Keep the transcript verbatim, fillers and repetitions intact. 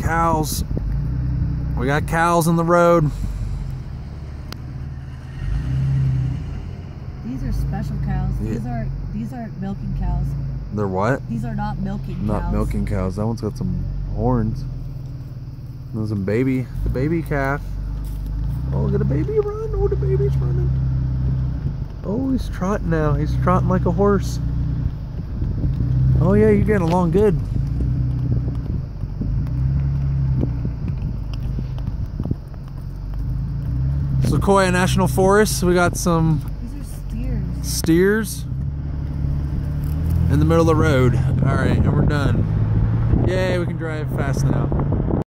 cows. We got cows in the road. These are special cows. Yeah. These are these aren't milking cows. They're what? These are not milking Not cows. milking cows. That one's got some horns. There's some baby, the baby calf. Oh, look at the baby run. Oh, the baby's running. Oh, he's trotting now. He's trotting like a horse. Oh yeah, you're getting along good. Sequoia National Forest. We got some These are steers. steers in the middle of the road. All right, and we're done. Yay, we can drive fast now.